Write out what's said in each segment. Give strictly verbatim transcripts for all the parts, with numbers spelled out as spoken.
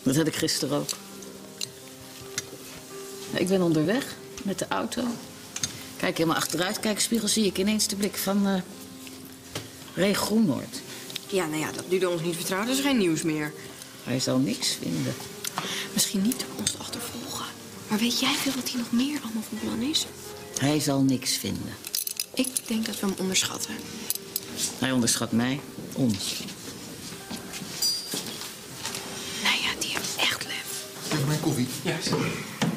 Dat had ik gisteren ook. Ik ben onderweg met de auto. Kijk helemaal achteruit, kijkspiegel, zie ik ineens de blik van uh, Ray Groenoord. Ja, nou ja, dat u ons niet vertrouwt, dat is geen nieuws meer. Hij zal niks vinden. Misschien niet door ons te achtervolgen. Maar weet jij veel wat hij nog meer allemaal van plan is? Hij zal niks vinden. Ik denk dat we hem onderschatten. Hij onderschat mij, ons. Nou ja, die heeft echt lef. Even mijn koffie. Ja, sorry.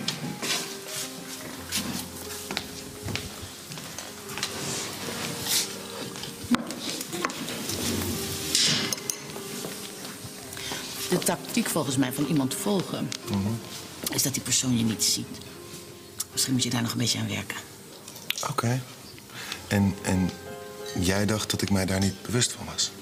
De tactiek volgens mij van iemand volgen... Mm-hmm. is dat die persoon je niet ziet. Misschien moet je daar nog een beetje aan werken. Oké. Okay. En, en jij dacht dat ik mij daar niet bewust van was?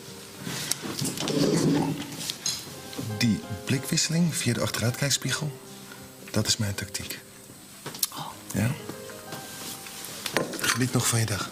Die blikwisseling via de achteruitkijkspiegel, dat is mijn tactiek. Oh. Ja? Geniet nog van je dag.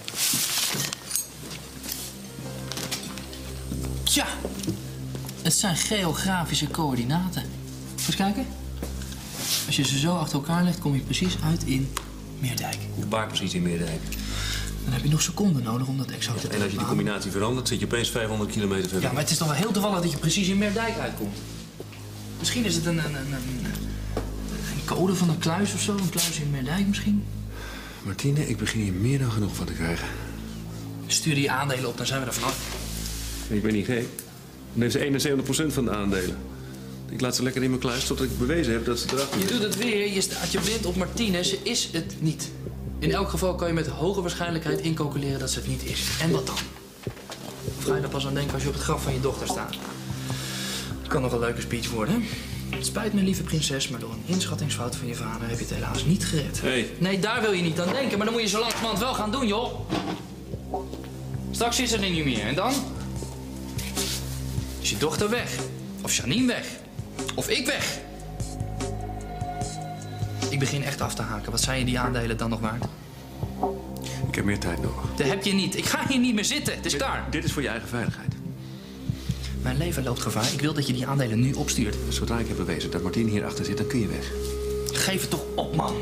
Tja, het zijn geografische coördinaten. Eens kijken. Als je ze zo achter elkaar legt, kom je precies uit in Meerdijk. Waar precies in Meerdijk? Dan heb je nog seconden nodig om dat exact te En als je die combinatie verandert, zit je opeens vijfhonderd kilometer verder. Ja, maar het is toch wel heel toevallig dat je precies in Meerdijk uitkomt. Misschien is het een, een, een, een, een code van een kluis of zo. Een kluis in Meerdijk misschien. Martine, ik begin hier meer dan genoeg van te krijgen. Stuur die aandelen op, dan zijn we er vanaf. Ik ben niet gek. Dan heeft ze eenenzeventig procent van de aandelen. Ik laat ze lekker in mijn kluis totdat ik bewezen heb dat ze erachter Je is. doet het weer, je staat je blind op Martine. Ze is het niet. In elk geval kan je met hoge waarschijnlijkheid incalculeren dat ze het niet is. En wat dan? Of ga je er pas aan denken als je op het graf van je dochter staat? Het kan nog een leuke speech worden. Het spijt me, lieve prinses, maar door een inschattingsfout van je vader heb je het helaas niet gered. Hey. Nee, daar wil je niet aan denken, maar dan moet je zo langzamerhand wel gaan doen, joh. Straks is ze er niet meer. En dan? Is je dochter weg? Of Janine weg? Of ik weg? Ik begin echt af te haken. Wat zijn je die aandelen dan nog waard? Ik heb meer tijd nodig. Dat heb je niet. Ik ga hier niet meer zitten. Het is dit, klaar. Dit is voor je eigen veiligheid. Mijn leven loopt gevaar. Ik wil dat je die aandelen nu opstuurt. Zodra ik heb bewezen dat Martine hierachter zit, dan kun je weg. Geef het toch op, man.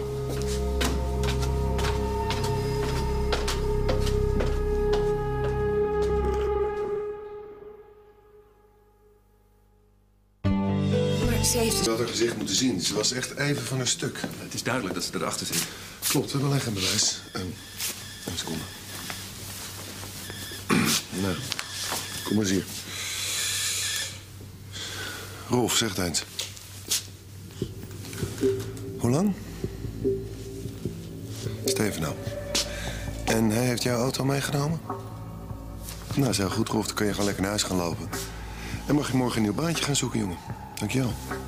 Ze heeft Ze had haar gezicht moeten zien. Ze was echt even van een stuk. Het is duidelijk dat ze erachter zit. Klopt, we hebben alleen geen bewijs. Um, een seconde. Nou, kom maar eens hier. Rolf, zeg het eens. Hoe lang? Steven nou. En hij heeft jouw auto meegenomen? Nou, is heel goed, Rolf. Dan kun je gewoon lekker naar huis gaan lopen. En mag je morgen een nieuw baantje gaan zoeken, jongen. Dankjewel.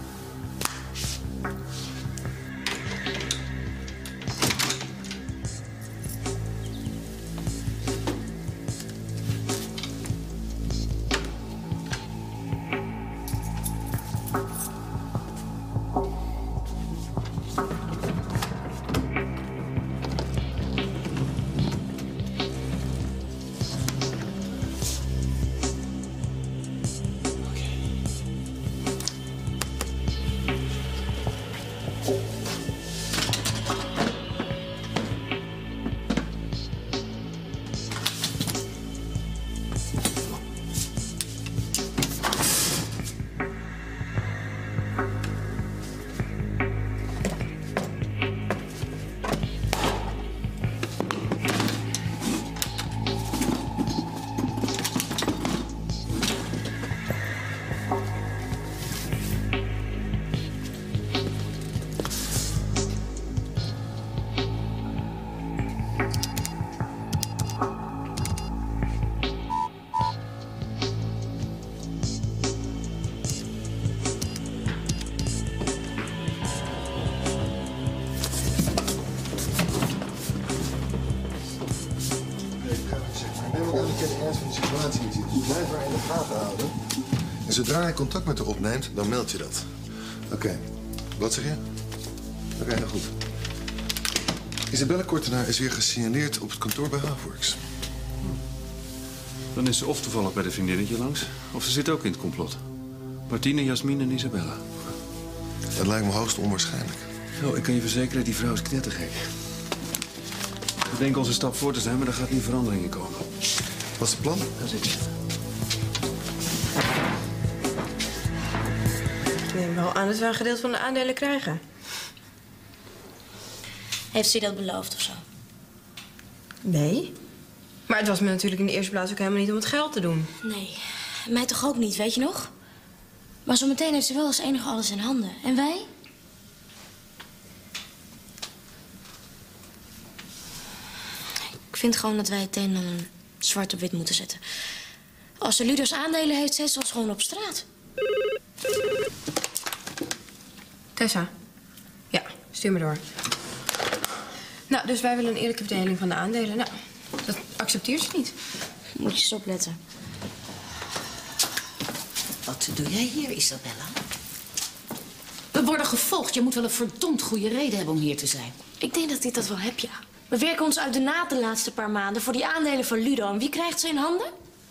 Blijf haar in de gaten houden. En zodra hij contact met haar opneemt, dan meld je dat. Oké. Okay. Wat zeg je? Oké, okay, nou goed. Isabelle Kortenaar is weer gesignaleerd op het kantoor bij Haafworks. Dan is ze of toevallig bij de vriendinnetje langs, of ze zit ook in het complot. Martine, Jasmine en Isabella. Dat lijkt me hoogst onwaarschijnlijk. Oh, ik kan je verzekeren, die vrouw is knettergek. We denken onze stap voor te zijn, maar er gaat nu verandering in komen. Wat is het plan? Dat is ik. Ik neem wel aan dat we een gedeelte van de aandelen krijgen. Heeft ze je dat beloofd of zo? Nee. Maar het was me natuurlijk in de eerste plaats ook helemaal niet om het geld te doen. Nee, mij toch ook niet, weet je nog? Maar zometeen heeft ze wel als enige alles in handen. En wij? Ik vind gewoon dat wij het een en ander zwart op wit moeten zetten. Als ze Ludo's aandelen heeft, zet ze ons gewoon op straat. Tessa. Ja, stuur me door. Nou, dus wij willen een eerlijke verdeling van de aandelen. Nou, dat accepteert ze niet. Moet je eens opletten. Wat doe jij hier, Isabella? We worden gevolgd. Je moet wel een verdomd goede reden hebben om hier te zijn. Ik denk dat ik dat wel heb, ja. We werken ons uit de naad de laatste paar maanden voor die aandelen van Ludo. En wie krijgt ze in handen?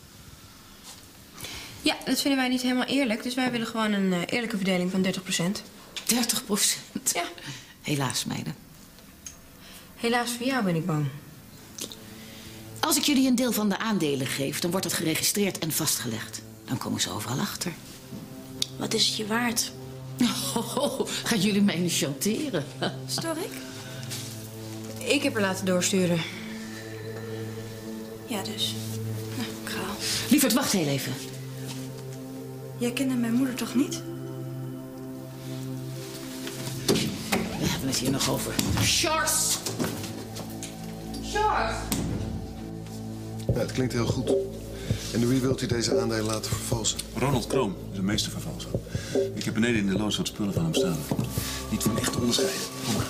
Ja, dat vinden wij niet helemaal eerlijk. Dus wij willen gewoon een uh, eerlijke verdeling van dertig procent. dertig procent? Ja. Helaas, meiden. Helaas voor jou ben ik bang. Als ik jullie een deel van de aandelen geef, dan wordt dat geregistreerd en vastgelegd. Dan komen ze overal achter. Wat is het je waard? Oh, gaan jullie mij nu chanteren? Stoor ik? Ik heb haar laten doorsturen. Ja, dus. Nou, kraal. Lieverd, wacht heel even. Jij kende mijn moeder toch niet? We hebben het hier nog over. Charles! Charles! Ja, het klinkt heel goed. En door wie wilt u deze aandelen laten vervalsen? Ronald Kroon is een meestervervalser. Ik heb beneden in de loods wat spullen van hem staan. Niet van echt te onderscheiden. Kom maar.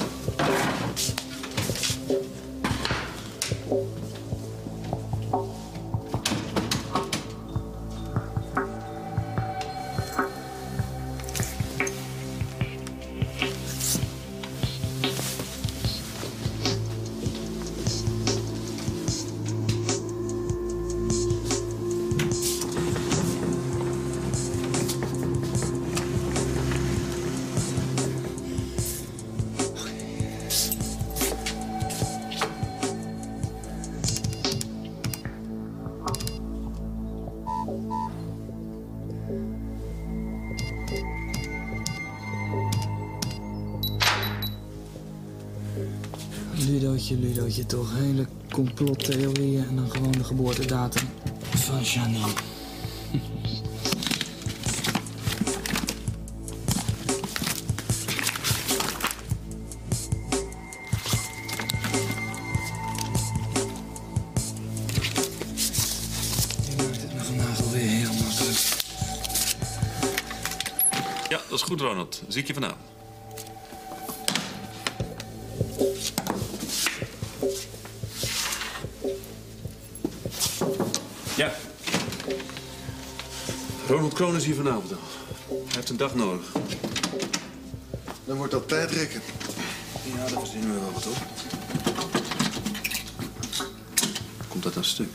Ludootje, Ludootje, toch. Hele complottheorieën en dan gewoon de geboortedatum van Janine. Je maakt het me vandaag alweer heel makkelijk. Ja, dat is goed, Ronald. Zie ik je vanavond. Ja. Ronald Kroon is hier vanavond al. Hij heeft een dag nodig. Dan wordt dat tijdrekken. Ja, daar verzinnen we wel wat op. Komt dat aan stuk?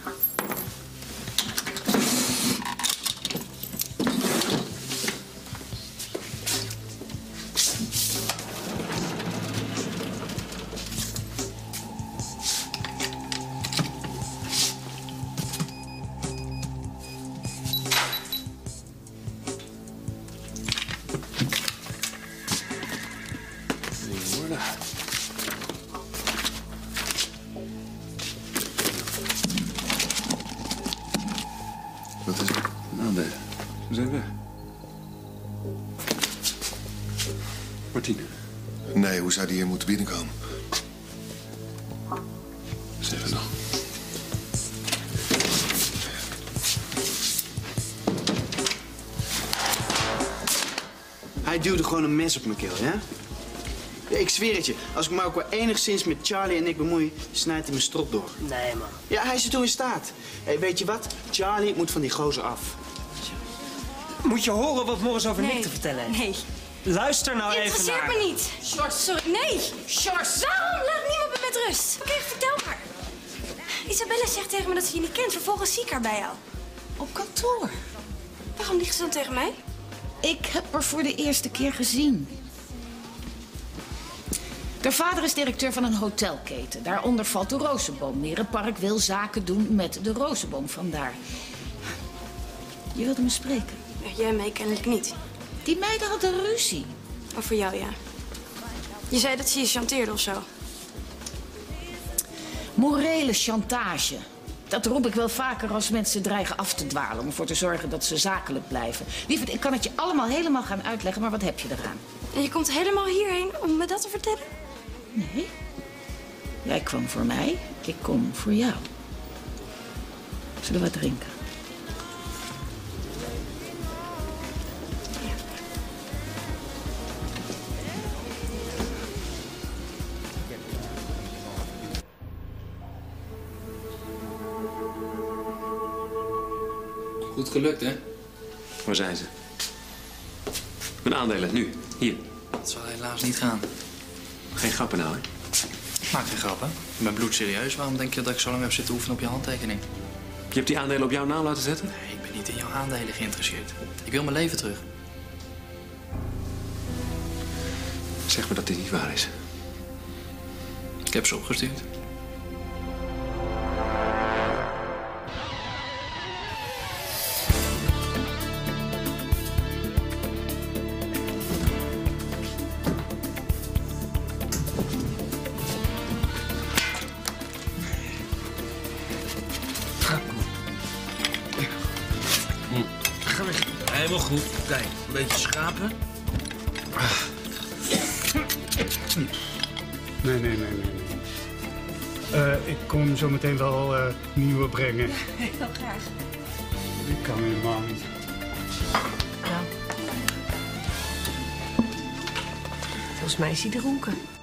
Wat is het? Nou, nee. We zijn weg. Martine. Nee, hoe zou die hier moeten binnenkomen? Zeg het nog. Hij duwde gewoon een mes op mijn keel, ja? Ja, ik zweer het je. Als ik me ook maar enigszins met Charlie en ik bemoei, snijdt hij mijn strot door. Nee, man. Ja, hij is er toe in staat. Hé, weet je wat? Charlie moet van die gozer af. Moet je horen wat Morris over Nee. Nick te vertellen heeft? Nee. Luister nou even Interesseert naar... me niet. Shorts, sorry. Nee. Shorts. Waarom? Laat niemand me met rust. Oké, vertel maar. Isabella zegt tegen me dat ze je niet kent. Vervolgens zie ik haar bij jou. Op kantoor. Waarom liegt ze dan tegen mij? Ik heb haar voor de eerste keer gezien. Haar vader is directeur van een hotelketen. Daaronder valt de Rozenboom. Mierenpark wil zaken doen met de Rozenboom, vandaar. Je wilde me spreken. Jij mij kennelijk niet. Die meiden hadden ruzie. Oh, voor jou, ja. Je zei dat ze je chanteerde of zo. Morele chantage. Dat roep ik wel vaker als mensen dreigen af te dwalen... om ervoor te zorgen dat ze zakelijk blijven. Lieverd, ik kan het je allemaal helemaal gaan uitleggen, maar wat heb je eraan? En je komt helemaal hierheen om me dat te vertellen? Nee. Jij kwam voor mij, ik kom voor jou. Zullen we wat drinken? Goed gelukt, hè? Waar zijn ze? Mijn aandelen, nu. Hier. Dat zal helaas niet gaan. Geen grappen nou, hè? Ik maak geen grappen. Ik ben bloedserieus. Waarom denk je dat ik zo lang heb zitten oefenen op je handtekening? Je hebt die aandelen op jouw naam laten zetten? Nee, ik ben niet in jouw aandelen geïnteresseerd. Ik wil mijn leven terug. Zeg me dat dit niet waar is. Ik heb ze opgestuurd. Helemaal goed. Kijk, een beetje schapen. Nee, nee, nee, nee. nee. Uh, ik kom zo meteen wel uh, nieuwe brengen. Heel graag. Ik kan helemaal niet. Nou. Volgens mij is hij dronken.